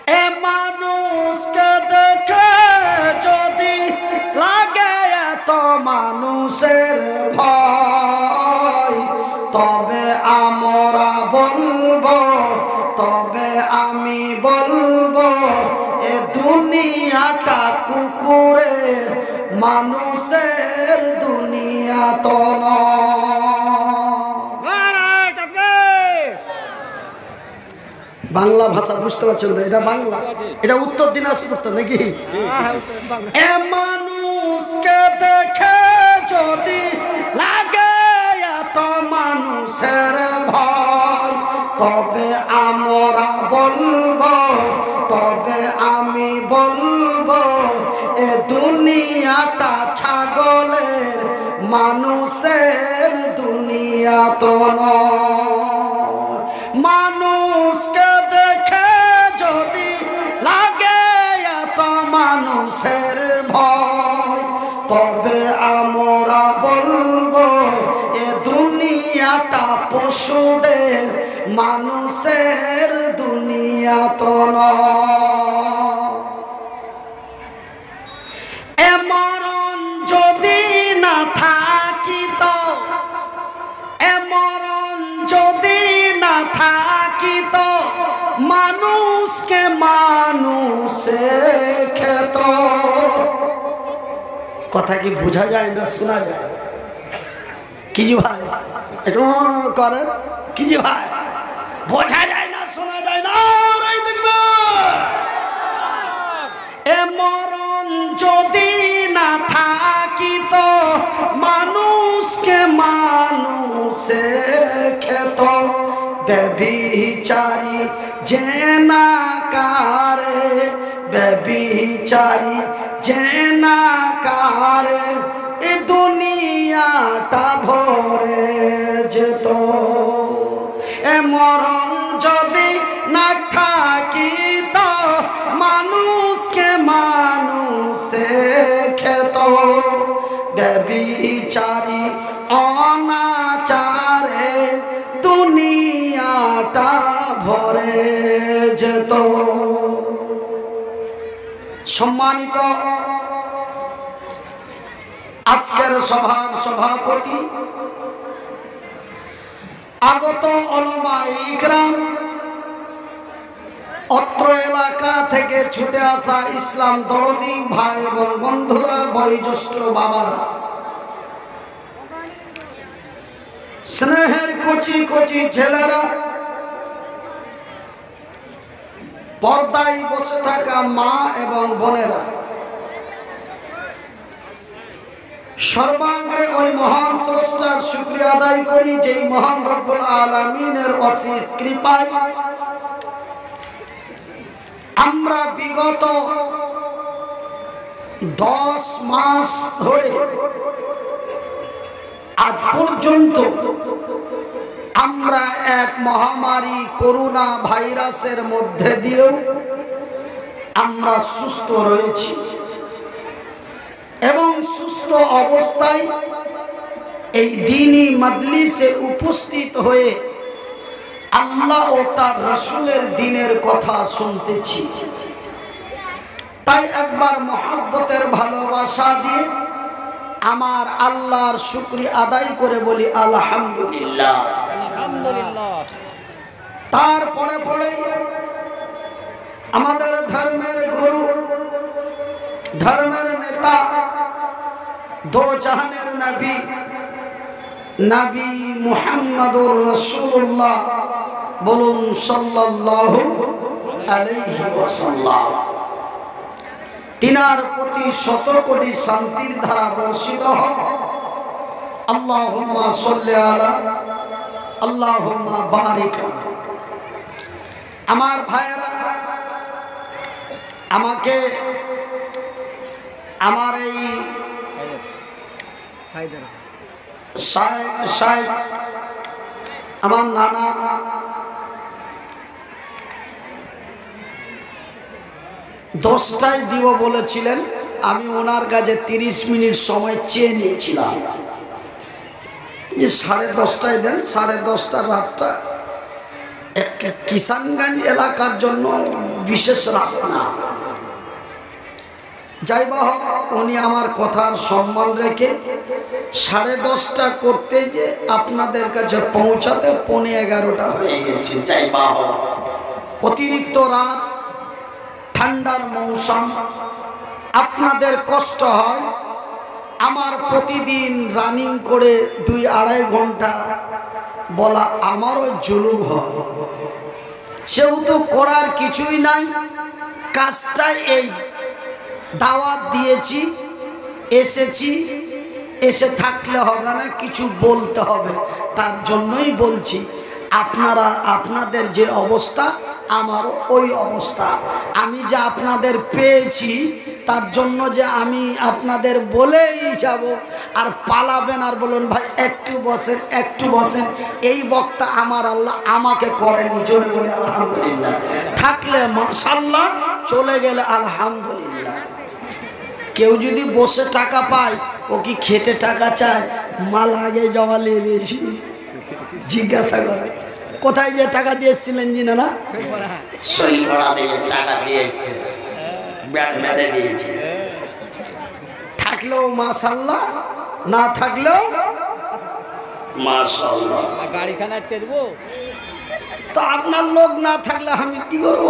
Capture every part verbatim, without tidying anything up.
এ মানুষকে দেখে যদি লাগে এত মানুষের ভয়, তবে আমরা বলবো, তবে আমি বলবো, এ দুনিয়াটা কুকুরের, মানুষের দুনিয়া তো বাংলা ভাষা বুঝতে পারছেন তো? এটা বাংলা, এটা উত্তর দিনাজপুর তো নাকি? এ মানুষকে দেখে যদি লাগে এত মানুষের ভয়, তবে আমরা বলবো, তবে আমি বলবো, এ দুনিয়াটা ছাগলের, মানুষের দুনিয়া তো নয়। মানুষকে দেখে যদি লাগে এত মানুষের ভয়, তবে আমরা বলবো, এ দুনিয়াটা পশুদের, মানুষের দুনিয়া তো নয়। এ মরণ যদি না থাকিত, এ মরণ যদি না থাকিত, মানুষকে মানুষে খেত। কথা কি বোঝা যায় না শোনা যায়? কি জি ভাই একটু করেন, কি জি ভাই বোঝা যায় না শোনা যায় না? দেখবে এ মরণ যদি না থাকিত, মানুষকে মানুষে খেত। ব্যভিচারী জেনাকারে, ব্যভিচারী জেনাকারে, এ দুনিয়াটা ভরে যেত। এ মরণ যদি না থাকিত, মানুষকে মানুষে খেত। ব্যভিচারী অনাচারে, দুনিয়াটা ভরে যেত। সম্মানিত আজকের সভার সভাপতি, আগত ওলামায়ে ইকরাম, অত্র এলাকা থেকে ছুটে আসা ইসলাম দরদি ভাই এবং বন্ধুরা, বয়োজ্যেষ্ঠ বাবারা, স্নেহের কচি কচি ছেলেরা, পর্দায় বসে থাকা মা এবং বোনেরা, সর্বাগ্রে ওই মহান স্রষ্টার শুকরিয়া আদায় করি, যেই মহান রব্বুল আলামিনের অশেষ কৃপায় আমরা বিগত দশ মাস ধরে আজ পর্যন্ত আমরা এক মহামারী করোনা ভাইরাসের মধ্যে দিয়েও আমরা সুস্থ রয়েছি এবং সুস্থ অবস্থায় এই দ্বীনি মজলিসে উপস্থিত হয়ে আল্লাহ ও তার রাসূলের দ্বীনের কথা শুনতেছি। তাই একবার মহব্বতের ভালোবাসা দিয়ে আমার আল্লাহর শুকরিয়া আদায় করে বলি আলহামদুলিল্লাহ। আলহামদুলিল্লাহ। তারপরে পরে আমাদের ধর্মের গুরু, ধর্মের নেতা, দো জাহানের নবী, নবী মুহাম্মদুর রাসূলুল্লাহ, বলুন সাল্লাল্লাহু আলাইহি ওয়াসাল্লাম। তিনার প্রতি শত কোটি শান্তির ধারা বর্ষিত হোক। আল্লাহুম্মা সাল্লি আলা, আল্লাহুম্মা বারিক আলা। আমার ভাইয়েরা, আমাকে আমার এই আমার নানা দশটায় দিব বলেছিলেন, আমি ওনার কাছে তিরিশ মিনিট সময় চেয়ে নিয়েছিলাম যে সাড়ে দশটায় দেন। সাড়ে দশটার রাতটা কিষানগঞ্জ এলাকার জন্য বিশেষ রাত না। যাই বা হোক, উনি আমার কথার সম্মান রেখে সাড়ে দশটা করতে যে আপনাদের কাছে পৌঁছাতে পৌনে এগারোটা হয়ে গেছে। যাই বা হোক, অতিরিক্ত রাত, ঠান্ডার মৌসুম, আপনাদের কষ্ট হয়। আমার প্রতিদিন রানিং করে দুই আড়াই ঘন্টা বলা আমারও জুলুম হয়। সেহেতু করার কিছুই নাই, কাজটা এই দাওয়াত দিয়েছি, এসেছি, এসে থাকলে হবে না, কিছু বলতে হবে। তার জন্যই বলছি, আপনারা আপনাদের যে অবস্থা আমারও ওই অবস্থা। আমি যে আপনাদের পেয়েছি তার জন্য যে আমি আপনাদের বলেই যাব আর পালাবেন আর বলুন ভাই একটু বসেন একটু বসেন, এই বক্তা আমার আল্লাহ আমাকে করেনি। জোরে বলে আলহামদুলিল্লাহ। থাকলে মাশাআল্লাহ, চলে গেলে আলহামদুলিল্লাহ। কেউ যদি বসে টাকা পায়, ও কি খেটে টাকা চায়? মাল আগে জমা নিয়ে নিয়েছি, জিজ্ঞাসা করে কোথায় যে টাকা দিয়ে এসেছিলেন জিনা না, শৈল করা দিয়ে টাকা দিয়ে এসছে, ব্যাট মেরে দিয়েছে। থাকলেও মাশাআল্লাহ, না থাকলেও মাশাআল্লাহ। গাড়িখানা আটকে দেবো তো আপনার লোক না থাকলে আমি কি করব?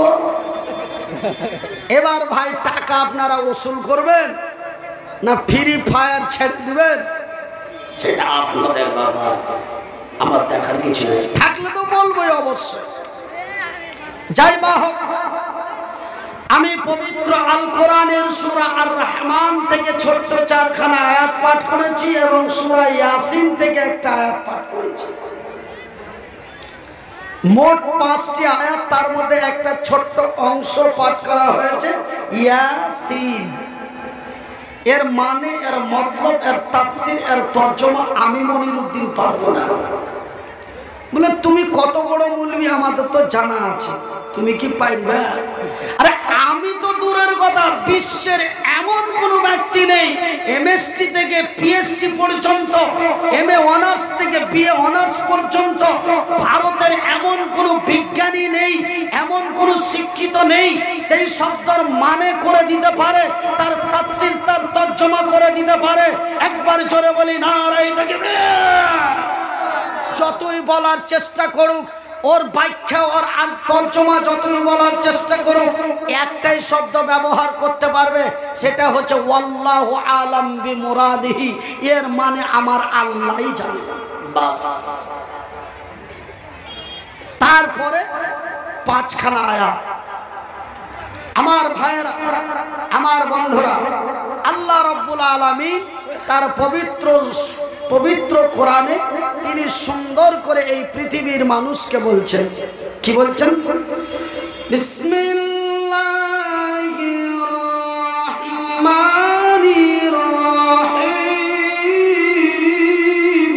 এবার ভাই টাকা আপনারা ওসুল করবেন না ফ্রি ফায়ার ছেড়ে দিবেন, সেটা আপনাদের ব্যাপার, আমার দেখার কিছু নেই। থাকলে তো বলবোই অবশ্যই। যাই বা হোক, আমি পবিত্র আল কোরআনের সূরা আর রহমান থেকে ছোট্ট চারখানা আয়াত পাঠ করেছি এবং সূরা ইয়াসিন থেকে একটা আয়াত পাঠ করেছি। মোট পাঁচটি আয়াত, তার মধ্যে একটা ছোট্ট অংশ পাঠ করা হয়েছে ইয়াসিন। এর মানে, এর মতলব, এর তাফসীর, এর তরজমা আমি মনিরউদ্দিন পারবো না। বলে তুমি কত বড় মৌলবী, আমাদের তো জানা আছে, তুমি কি পাইবে? আরে আমি তো দূরের কথা, বিশ্বের এমন কোন ব্যক্তি নেই এমএসটি থেকে পিএইচডি পর্যন্ত, এমএ অনার্স থেকে বিএ অনার্স পর্যন্ত, ভারতের এমন কোন বিজ্ঞানী নেই, এমন কোন শিক্ষিত নেই সেই শব্দের মানে করে দিতে পারে, তার তাফসীর, তার তরজমা করে দিতে পারে। একবার জোরে বলি নারায়ে তাকবীর। যতই বলার চেষ্টা করুক, ওর ব্যাখ্যা, ওর আর তরজমা যতই বলার চেষ্টা করুক, একটাই শব্দ ব্যবহার করতে পারবে, সেটা হচ্ছে ওয়াল্লাহু আলাম বিমুরাদিহি। এর মানে আমার আল্লাহই জানে, বাস। তারপরে পাঁচখানা আয়াত। আমার ভাইয়েরা, আমার বন্ধুরা, আল্লাহ রাব্বুল আলামিন তার পবিত্র পবিত্র কোরআনে তিনি সুন্দর করে এই পৃথিবীর মানুষকে বলছেন। কি বলছেন? বিসমিল্লাহির রহমানির রহিম।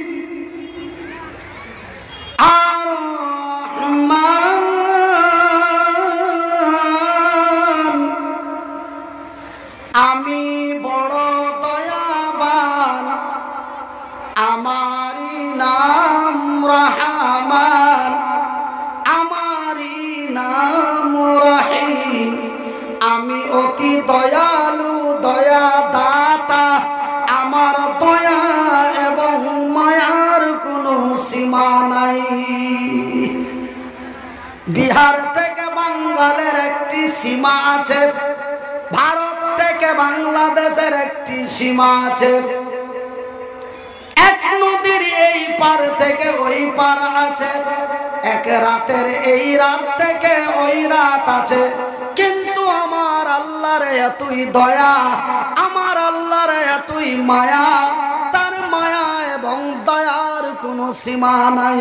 আর রহমান, আমি বড় দয়াবান, আমারি নাম রহমান, আমারি নাম রহিম। আমি অতি দয়ালু, দয়া দাতা, আমার দয়া এবং মায়ার কোনো সীমা নাই। বিহার থেকে বাঙ্গালের একটি সীমা আছে, ভারত থেকে বাংলাদেশের একটি সীমা আছে, এক নদীর এই পার থেকে ওই পার আছে, এক রাতের এই রাত থেকে ওই রাত আছে। কিন্তু আমার আল্লাহর এতই দয়া, আমার আল্লাহর এতই মায়া, তার মায়া এবং দয়ার কোনো সীমা নাই।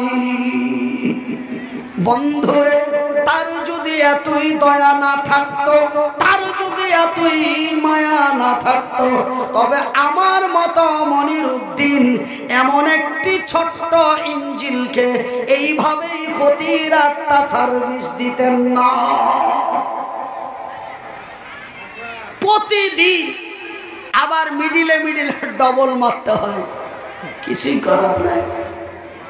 বন্ধুরে, তার যদি এতই দয়া না থাকতো, তার যদি এতই মায়া না থাকতো, তবে আমার মতো মনিরউদ্দিন এমন একটি ছোট্ট ইঞ্জিলকে এইভাবেই প্রতি রাতটা সার্ভিস দিতেন না। প্রতিদিন আবার মিডিলে মিডিলে ডবল মারতে হয়, কিছুই করার নাই।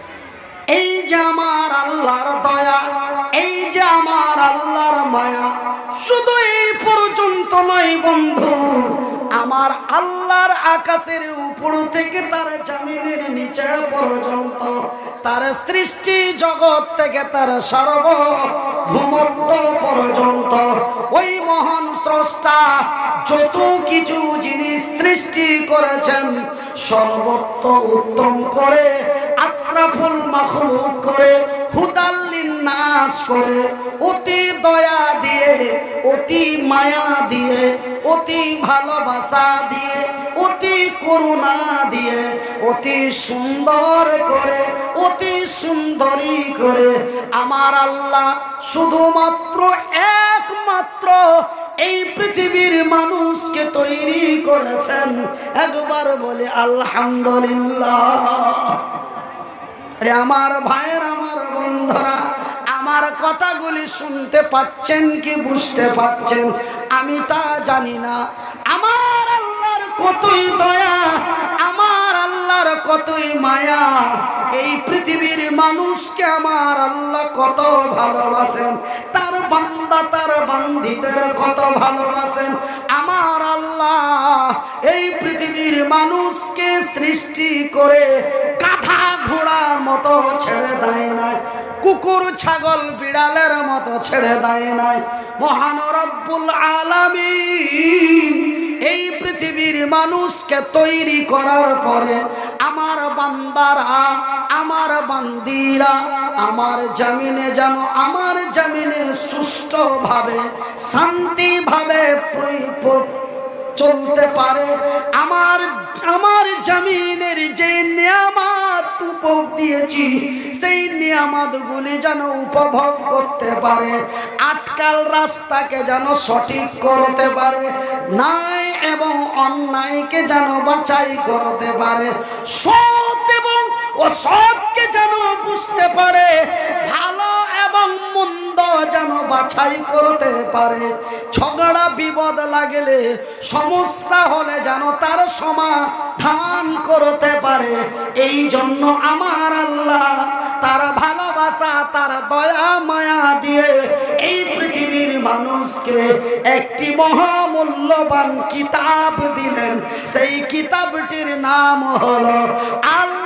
এই যে আমার আল্লাহর দয়া, এই যে আমার আল্লাহর মায়া, শুধু এই পর্যন্ত নয় বন্ধু, আমার আল্লাহর আকাশের উপর থেকে তার জমিনের নিচে পর্যন্ত, তার সৃষ্টি জগৎ থেকে তার সার্বভৌমত্ব পর্যন্ত ওই মহান স্রষ্টা যত কিছু জিনিস সৃষ্টি করেছেন সর্বত্র উত্তম করে, আশরাফুল মাখলুক করে, হুদাল্লিন নাস করে, অতি দয়া দিয়ে, অতি মায়া দিয়ে, অতি ভালোবাসা দিয়ে, অতি করুণা দিয়ে, অতি সুন্দর করে, অতি সুন্দরী করে আমার আল্লাহ শুধুমাত্র একমাত্র এই পৃথিবীর মানুষকে তৈরি করেছেন। একবার বলে আলহামদুলিল্লাহ। আরে আমার ভাইয়ের, আমার বন্ধুরা, আমার কথাগুলি শুনতে পাচ্ছেন কি বুঝতে পাচ্ছেন আমি তা জানি না। আমার আল্লাহর কতই দয়া, আমার আল্লাহর কতই মায়া, এই পৃথিবীর মানুষকে আমার আল্লাহ কত ভালোবাসেন, তার বান্দা তার বান্দীদের কত ভালোবাসেন। আমার আল্লাহ এই পৃথিবীর মানুষকে সৃষ্টি করে গাধা ঘোড়ার মতো ছেড়ে দেয় নাই, কুকুর ছাগল বিড়ালের মতো ছেড়ে দেয় নাই। মহান রব্বুল আলামিন এই পৃথিবীর মানুষকে তৈরি করার পরে আমার বান্দারা, আমার বান্দিরা আমার জমিনে যেন আমার জমিনে সুষ্ঠুভাবে শান্তিভাবে চলতে পারে, আমার আমার জমিনের যে নিয়ামত উপভোগ দিয়েছি সেই নিয়ামতগুলি যেন উপভোগ করতে পারে, আটকাল রাস্তাকে যেন সঠিক করতে পারে, ন্যায় এবং অন্যায়কে যেন বাছাই করতে পারে, সৎ এবং অসৎকে যেন বুঝতে পারে, ভালো এবং মন্দ যেন বাছাই করতে পারে, ঝগড়া বিপদ লাগলে সমস্যা হলে যেন তার সমাধান করতে পারে। এই জন্য আমার আল্লাহ তার ভালোবাসা, তার দয়া মায়া দিয়ে এই পৃথিবীর মানুষকে একটি মহামূল্যবান কিতাব দিলেন। সেই কিতাবটির নাম হলো আল্লাহ